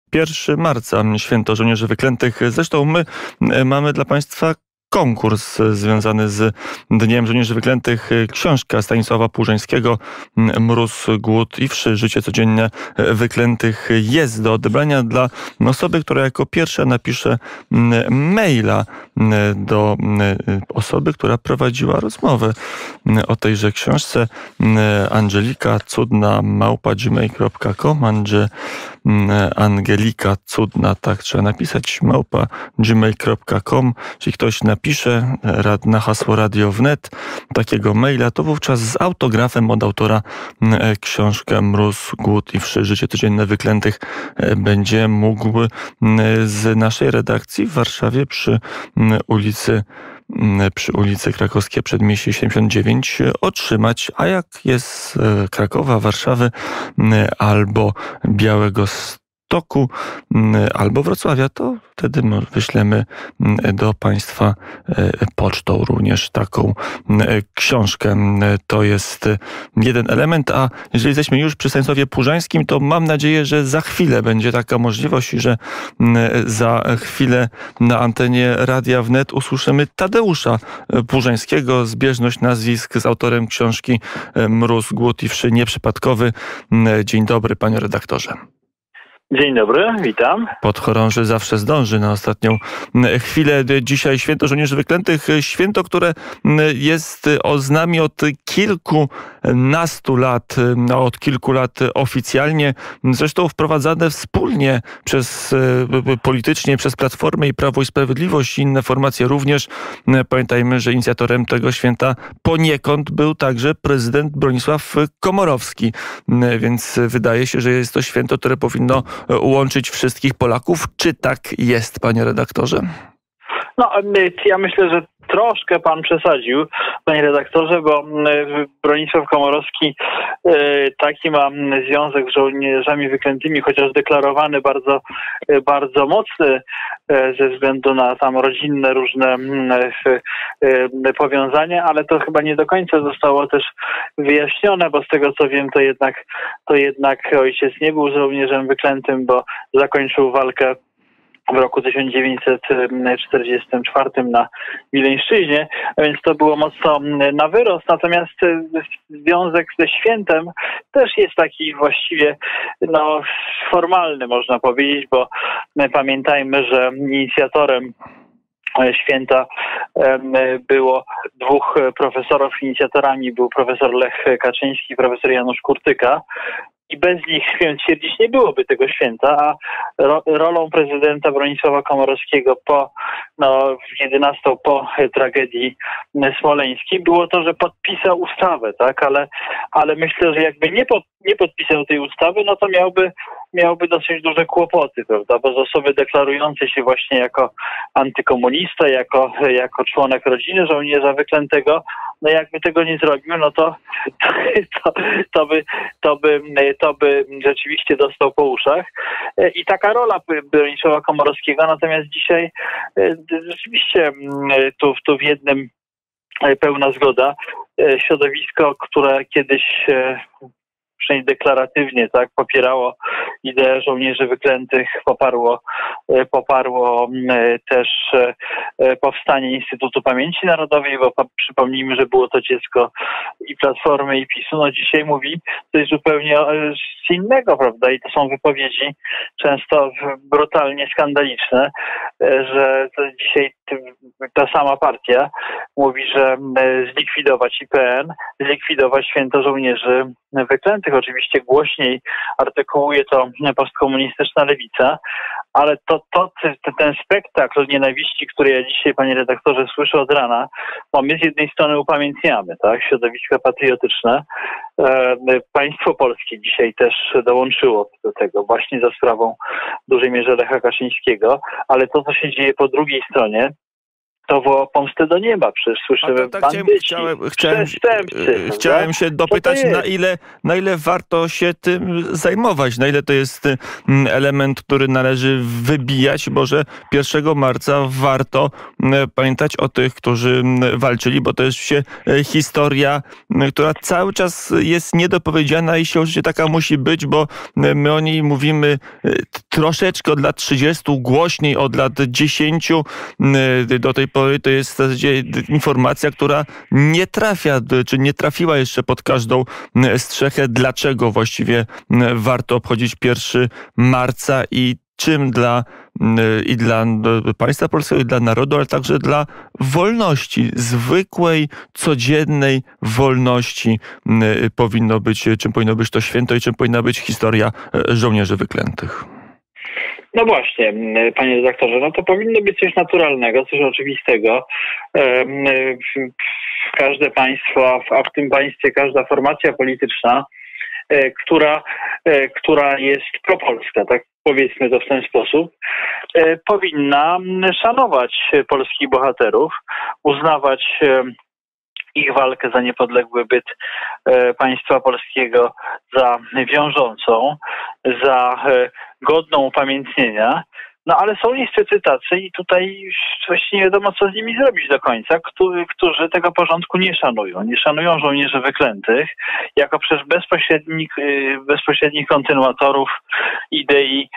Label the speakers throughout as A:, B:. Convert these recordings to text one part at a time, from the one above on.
A: 1 marca, Święto Żołnierzy Wyklętych. Zresztą my mamy dla Państwa konkurs związany z Dniem Żołnierzy Wyklętych. Książka Stanisława Płużeńskiego Mróz, głód i wszy. Życie codzienne wyklętych jest do odebrania dla osoby, która jako pierwsza napisze maila do osoby, która prowadziła rozmowę o tejże książce. angelikacudna@gmail.com Angelika Cudna, tak trzeba napisać, @gmail.com. Jeśli ktoś napisze na hasło Radio Wnet takiego maila, to wówczas z autografem od autora książkę Mróz, głód i wszy. Życie codzienne wyklętych będzie mógł z naszej redakcji w Warszawie przy ulicy Krakowskie Przedmieście 79 otrzymać, a jak jest Krakowa, Warszawy albo Białegostoku albo Wrocławia, to wtedy wyślemy do Państwa pocztą również taką książkę. To jest jeden element, a jeżeli jesteśmy już przy Stanisławie Płużeńskim, to mam nadzieję, że za chwilę będzie taka możliwość i że za chwilę na antenie Radia Wnet usłyszymy Tadeusza Płużeńskiego, zbieżność nazwisk z autorem książki Mróz, głód i wszy, nieprzypadkowy. Dzień dobry, panie redaktorze.
B: Dzień dobry, witam.
A: Podchorąży zawsze zdąży na ostatnią chwilę. Dzisiaj Święto Żołnierzy Wyklętych. Święto, które jest z nami od kilkunastu lat, od kilku lat oficjalnie. Zresztą wprowadzane wspólnie politycznie przez Platformę i Prawo i Sprawiedliwość i inne formacje również. Pamiętajmy, że inicjatorem tego święta poniekąd był także prezydent Bronisław Komorowski. Więc wydaje się, że jest to święto, które powinno łączyć wszystkich Polaków. Czy tak jest, panie redaktorze?
B: No, ja myślę, że troszkę pan przesadził, panie redaktorze, bo Bronisław Komorowski taki ma związek z żołnierzami wyklętymi, chociaż deklarowany bardzo, bardzo mocny ze względu na tam rodzinne różne powiązania, ale to chyba nie do końca zostało też wyjaśnione, bo z tego co wiem, to jednak ojciec nie był żołnierzem wyklętym, bo zakończył walkę w roku 1944 na Wileńszczyźnie, a więc to było mocno na wyrost. Natomiast związek ze świętem też jest taki właściwie formalny, można powiedzieć, bo pamiętajmy, że inicjatorem święta było dwóch profesorów. Inicjatorami był profesor Lech Kaczyński i profesor Janusz Kurtyka. I bez nich, śmiem twierdzić, nie byłoby tego święta, a rolą prezydenta Bronisława Komorowskiego po 11 po tragedii smoleńskiej było to, że podpisał ustawę, tak, ale myślę, że jakby nie podpisał tej ustawy, no to miałby dosyć duże kłopoty, prawda, bo z osoby deklarującej się właśnie jako antykomunista, jako członek rodziny żołnierza wyklętego, no jakby tego nie zrobił, no to by rzeczywiście dostał po uszach. I taka rola Bronisława Komorowskiego, natomiast dzisiaj rzeczywiście tu w jednym pełna zgoda. Środowisko, które kiedyś przynajmniej deklaratywnie tak popierało ideę żołnierzy wyklętych, poparło też powstanie Instytutu Pamięci Narodowej, bo przypomnijmy, że było to dziecko i Platformy, i PiS-u. No dzisiaj mówi coś zupełnie z innego, prawda? I to są wypowiedzi często brutalnie skandaliczne, że to dzisiaj ta sama partia mówi, że zlikwidować IPN, zlikwidować Święto Żołnierzy Wyklętych. Oczywiście głośniej artykułuje to postkomunistyczna lewica, ale ten spektakl nienawiści, który ja dzisiaj, panie redaktorze, słyszę od rana, bo my z jednej strony upamiętniamy, tak, środowiska patriotyczne. Państwo polskie dzisiaj też dołączyło do tego właśnie za sprawą w dużej mierze Lecha Kaczyńskiego, ale to, co się dzieje po drugiej stronie, to woła pomstę do nieba. Przecież słyszymy
A: tak
B: bandyci, przestępcy.
A: Chciałem się dopytać, na ile warto się tym zajmować, na ile to jest element, który należy wybijać, bo że 1 marca warto pamiętać o tych, którzy walczyli, bo to jest się historia, która cały czas jest niedopowiedziana i się oczywiście taka musi być, bo my o niej mówimy troszeczkę od lat 30, głośniej od lat 10. Do tej pory to jest w zasadzie informacja, która nie trafia, czy nie trafiła jeszcze pod każdą strzechę. Dlaczego właściwie warto obchodzić 1 marca i czym dla państwa polskiego, i dla narodu, ale także dla wolności, zwykłej, codziennej wolności czym powinno być to święto i czym powinna być historia żołnierzy wyklętych.
B: No właśnie, panie redaktorze, no to powinno być coś naturalnego, coś oczywistego. Każde państwo, a w tym państwie każda formacja polityczna, która jest propolska, tak powiedzmy to w ten sposób, powinna szanować polskich bohaterów, uznawać ich walkę za niepodległy byt państwa polskiego za wiążącą, za godną upamiętnienia. No ale są niestety tacy i tutaj właściwie nie wiadomo, co z nimi zrobić do końca, którzy tego porządku nie szanują. Nie szanują żołnierzy wyklętych jako przecież bezpośrednich kontynuatorów idei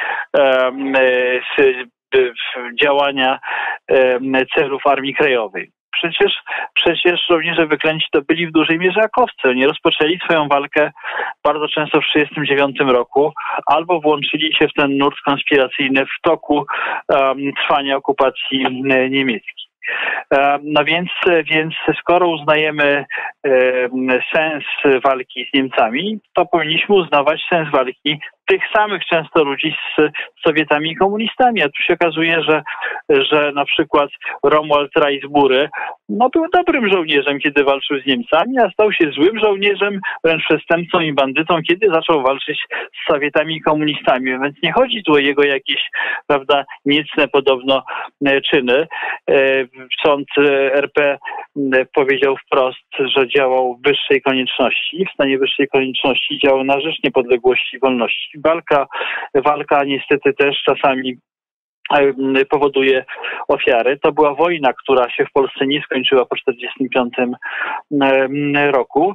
B: działania celów Armii Krajowej. Przecież żołnierze wyklęci to byli w dużej mierze akowcy. Oni rozpoczęli swoją walkę bardzo często w 1939 roku albo włączyli się w ten nurt konspiracyjny w toku trwania okupacji niemieckiej. No więc skoro uznajemy sens walki z Niemcami, to powinniśmy uznawać sens walki tych samych często ludzi z Sowietami i komunistami. A tu się okazuje, że na przykład Romuald Reisbury był dobrym żołnierzem, kiedy walczył z Niemcami, a stał się złym żołnierzem, wręcz przestępcą i bandytą, kiedy zaczął walczyć z Sowietami i komunistami. Więc nie chodzi tu o jego jakieś, prawda, niecne podobno czyny. Sąd RP powiedział wprost, że działał w wyższej konieczności, w stanie wyższej konieczności, działał na rzecz niepodległości i wolności. Walka niestety też czasami powoduje ofiary. To była wojna, która się w Polsce nie skończyła po 1945 roku.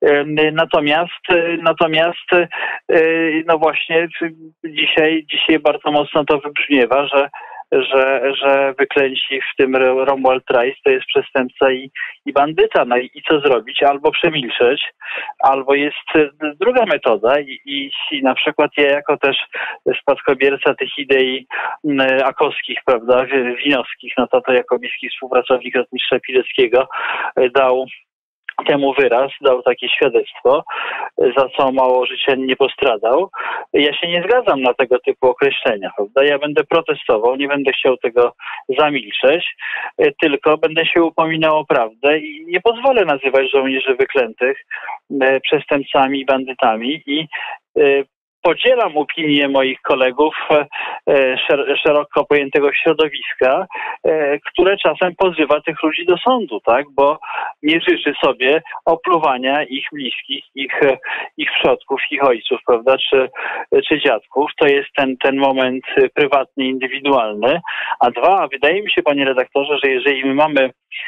B: Natomiast no właśnie dzisiaj bardzo mocno to wybrzmiewa, że wyklęci, w tym Romuald Reis, to jest przestępca i bandyta. No i co zrobić? Albo przemilczeć, albo jest druga metoda i na przykład ja jako też spadkobierca tych idei akowskich, prawda, winowskich, no to jako bliski współpracownik rotmistrza Pileckiego dał temu wyraz, dał takie świadectwo, za co mało życia nie postradał. Ja się nie zgadzam na tego typu określenia, prawda? Ja będę protestował, nie będę chciał tego zamilczeć, tylko będę się upominał o prawdę i nie pozwolę nazywać żołnierzy wyklętych przestępcami, bandytami i podzielam opinię moich kolegów szeroko pojętego środowiska, które czasem pozywa tych ludzi do sądu, tak? Bo nie życzy sobie opluwania ich bliskich, ich przodków, ich ojców, prawda? Czy dziadków. To jest ten moment prywatny, indywidualny. A dwa, wydaje mi się, panie redaktorze, że jeżeli my mamy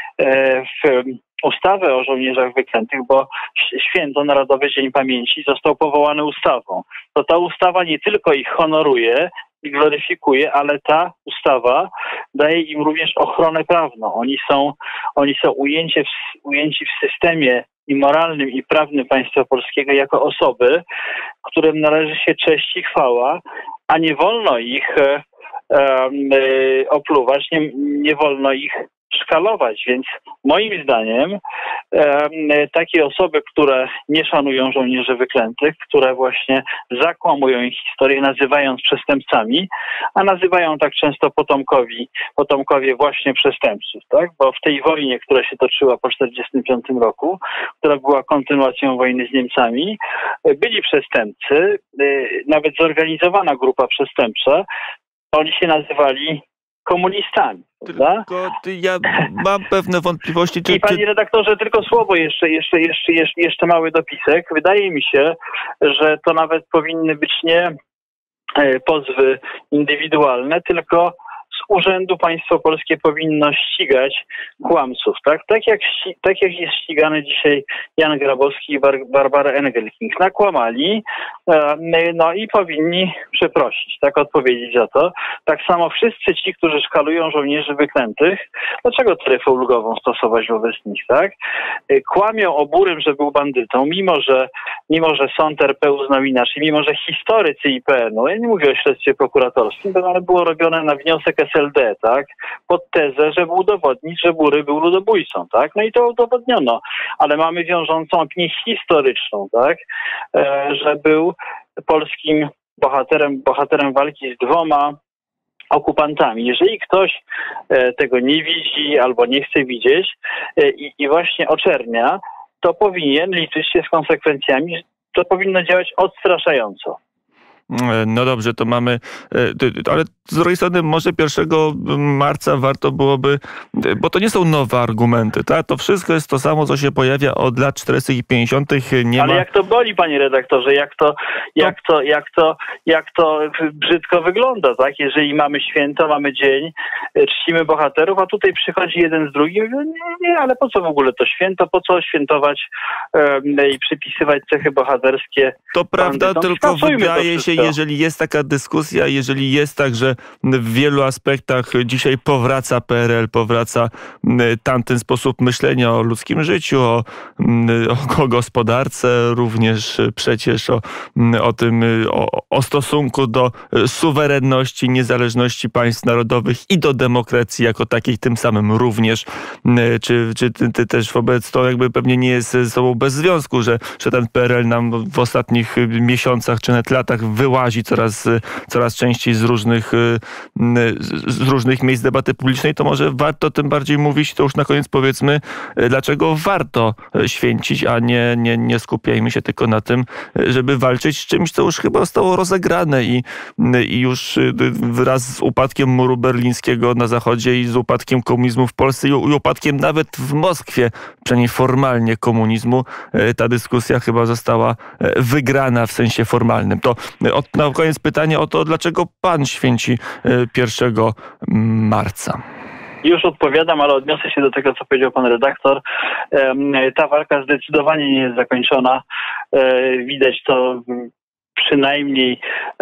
B: ustawę o żołnierzach wyklętych, bo Święto Narodowe Dzień Pamięci został powołany ustawą. To ta ustawa nie tylko ich honoruje i gloryfikuje, ale ta ustawa daje im również ochronę prawną. Oni są ujęci w systemie i moralnym, i prawnym państwa polskiego jako osoby, którym należy się cześć i chwała, a nie wolno ich opluwać, nie wolno ich szkalować, więc moim zdaniem takie osoby, które nie szanują żołnierzy wyklętych, które właśnie zakłamują ich historię, nazywając przestępcami, a nazywają tak często potomkowie właśnie przestępców, tak? Bo w tej wojnie, która się toczyła po 1945 roku, która była kontynuacją wojny z Niemcami, byli przestępcy, nawet zorganizowana grupa przestępcza, oni się nazywali komunistami.
A: Tylko ja mam pewne wątpliwości.
B: I panie redaktorze, tylko słowo jeszcze mały dopisek. Wydaje mi się, że to nawet powinny być nie pozwy indywidualne, tylko z urzędu państwo polskie powinno ścigać kłamców, tak? Tak jak jest ścigany dzisiaj Jan Grabowski i Barbara Engelking. Nakłamali, no i powinni przeprosić, tak? Odpowiedzieć za to. Tak samo wszyscy ci, którzy szkalują żołnierzy wyklętych, dlaczego taryfę ulgową stosować wobec nich, tak? Kłamią o Burym, że był bandytą, mimo że sąd RP uznał inaczej, mimo że historycy IPN-u, ja nie mówię o śledztwie prokuratorskim, ale było robione na wniosek SLD, tak? Pod tezę, żeby udowodnić, że Bury był ludobójcą, tak? No i to udowodniono, ale mamy wiążącą opinię historyczną, tak? Że był polskim bohaterem walki z 2 okupantami. Jeżeli ktoś tego nie widzi albo nie chce widzieć i właśnie oczernia, to powinien liczyć się z konsekwencjami. To powinno działać odstraszająco.
A: No dobrze, to mamy, ale z drugiej strony może 1 marca warto byłoby, bo to nie są nowe argumenty, tak? To wszystko jest to samo, co się pojawia od lat 40. i 50.
B: Ale jak to boli, panie redaktorze, jak to brzydko wygląda, tak? Jeżeli mamy święto, mamy dzień, czcimy bohaterów, a tutaj przychodzi jeden z drugim i mówi, nie, ale po co w ogóle to święto, po co świętować i przypisywać cechy bohaterskie?
A: To prawda, tylko wydaje się, jeżeli jest taka dyskusja, jeżeli jest tak, że w wielu aspektach dzisiaj powraca PRL, powraca tamten sposób myślenia o ludzkim życiu, o gospodarce, również przecież o stosunku do suwerenności, niezależności państw narodowych i do demokracji jako takiej tym samym również. Czy ty też wobec to jakby pewnie nie jest ze sobą bez związku, że ten PRL nam w ostatnich miesiącach czy nawet latach wyłazi coraz częściej z różnych miejsc debaty publicznej, to może warto tym bardziej mówić, to już na koniec powiedzmy, dlaczego warto święcić, a nie skupiajmy się tylko na tym, żeby walczyć z czymś, co już chyba zostało rozegrane i już wraz z upadkiem muru berlińskiego na zachodzie i z upadkiem komunizmu w Polsce i upadkiem nawet w Moskwie, przynajmniej formalnie komunizmu, ta dyskusja chyba została wygrana w sensie formalnym. To na koniec pytanie o to, dlaczego pan święci 1 marca?
B: Już odpowiadam, ale odniosę się do tego, co powiedział pan redaktor. Ta walka zdecydowanie nie jest zakończona. Widać to przynajmniej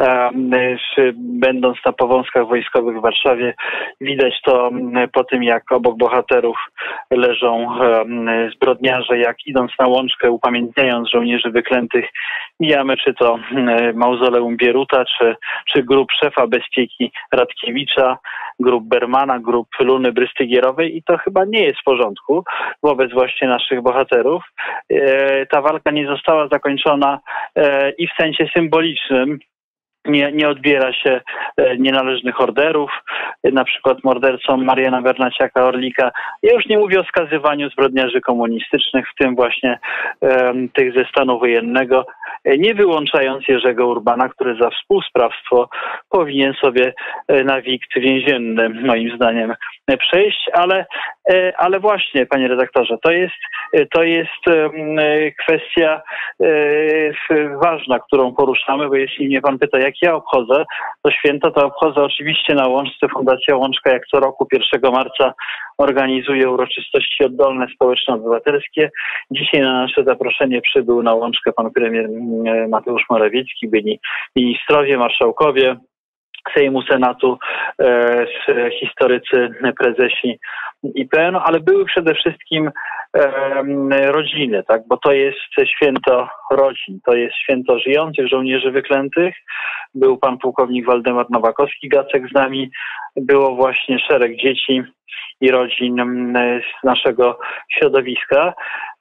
B: będąc na powązkach wojskowych w Warszawie, widać to po tym, jak obok bohaterów leżą zbrodniarze, jak idąc na Łączkę, upamiętniając żołnierzy wyklętych, mijamy czy to mauzoleum Bieruta, czy grób szefa bezpieki Radkiewicza, grób Bermana, grób Luny Brystygierowej i to chyba nie jest w porządku wobec właśnie naszych bohaterów. Ta walka nie została zakończona i w sensie symbolicznym. Nie odbiera się nienależnych orderów, na przykład mordercom Mariana Bernaciaka-Orlika. Ja już nie mówię o skazywaniu zbrodniarzy komunistycznych, w tym właśnie tych ze stanu wojennego, nie wyłączając Jerzego Urbana, który za współsprawstwo powinien sobie na wikt więzienny, moim zdaniem, przejść, ale właśnie, panie redaktorze, to jest kwestia ważna, którą poruszamy, bo jeśli mnie pan pyta, jak ja obchodzę to święto, to obchodzę oczywiście na Łączce. Fundacja Łączka jak co roku 1 marca organizuje uroczystości oddolne społeczno-obywatelskie. Dzisiaj na nasze zaproszenie przybył na Łączkę pan premier Mateusz Morawiecki, byli ministrowie, marszałkowie Sejmu, Senatu, historycy, prezesi IPN, ale były przede wszystkim rodziny, tak? Bo to jest święto rodzin, to jest święto żyjących żołnierzy wyklętych. Był pan pułkownik Waldemar Nowakowski-Gacek z nami, było właśnie szereg dzieci i rodzin z naszego środowiska.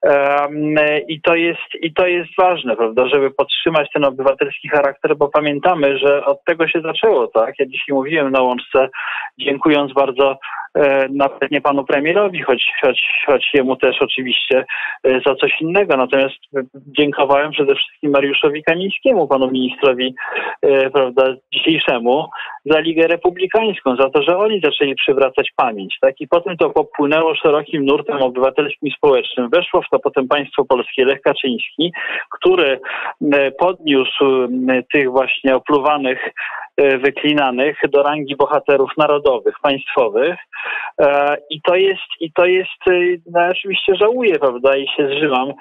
B: I to jest ważne, prawda, żeby podtrzymać ten obywatelski charakter, bo pamiętamy, że od tego się zaczęło, tak? Ja dzisiaj mówiłem na Łączce, dziękując bardzo nawet nie panu premierowi, choć jemu też oczywiście za coś innego. Natomiast dziękowałem przede wszystkim Mariuszowi Kamińskiemu, panu ministrowi, prawda, dzisiejszemu, za Ligę Republikańską, za to, że oni zaczęli przywracać pamięć, tak? I potem to popłynęło szerokim nurtem obywatelskim, społecznym. Weszło w to potem państwo polskie, Lech Kaczyński, który podniósł tych właśnie opluwanych, wyklinanych do rangi bohaterów narodowych, państwowych. I to jest, no, oczywiście żałuję, prawda, i się zżywam,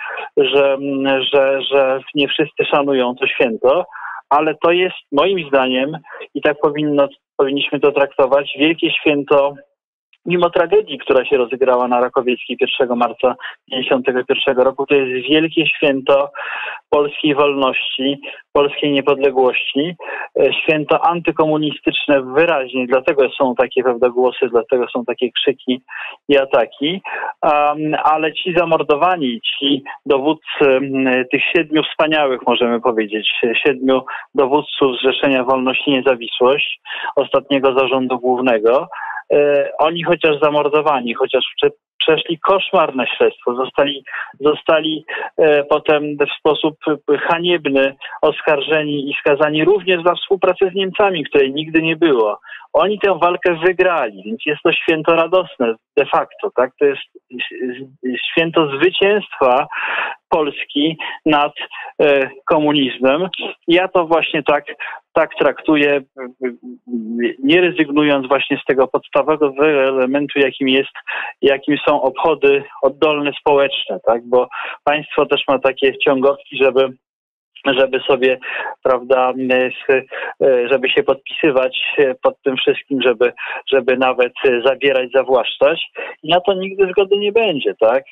B: że nie wszyscy szanują to święto, ale to jest moim zdaniem, i tak powinniśmy to traktować, wielkie święto, mimo tragedii, która się rozegrała na Rakowieckiej 1 marca 1951 roku, to jest wielkie święto polskiej wolności, polskiej niepodległości, święto antykomunistyczne wyraźnie, dlatego są takie, prawda, głosy, dlatego są takie krzyki i ataki, ale ci zamordowani, ci dowódcy, tych 7 wspaniałych, możemy powiedzieć, 7 dowódców Zrzeszenia Wolność i Niezawisłość, ostatniego zarządu głównego, oni chociaż zamordowani, chociaż przeszli koszmarne śledztwo, zostali potem w sposób haniebny oskarżeni i skazani również za współpracę z Niemcami, której nigdy nie było. Oni tę walkę wygrali, więc jest to święto radosne de facto, tak? To jest święto zwycięstwa Polski nad komunizmem. Ja to właśnie tak traktuję, nie rezygnując właśnie z tego podstawowego elementu, jakim są obchody oddolne społeczne, tak? Bo państwo też ma takie ciągotki, żeby sobie, prawda, żeby się podpisywać pod tym wszystkim, żeby nawet zabierać, zawłaszczać. I na to nigdy zgody nie będzie, tak?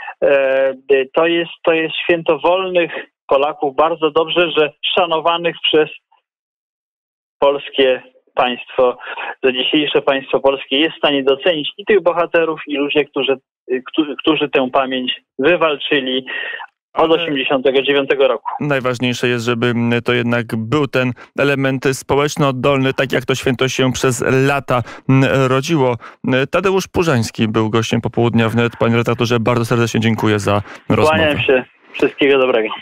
B: To jest święto wolnych Polaków, bardzo dobrze, że szanowanych przez polskie państwo, że dzisiejsze państwo polskie jest w stanie docenić i tych bohaterów, i ludzie, którzy tę pamięć wywalczyli od 1989 roku.
A: Najważniejsze jest, żeby to jednak był ten element społeczno-oddolny, tak jak to święto się przez lata rodziło. Tadeusz Purzański był gościem Popołudnia wnet. Panie redaktorze, bardzo serdecznie dziękuję za rozmowę.
B: Kłaniam się. Wszystkiego dobrego.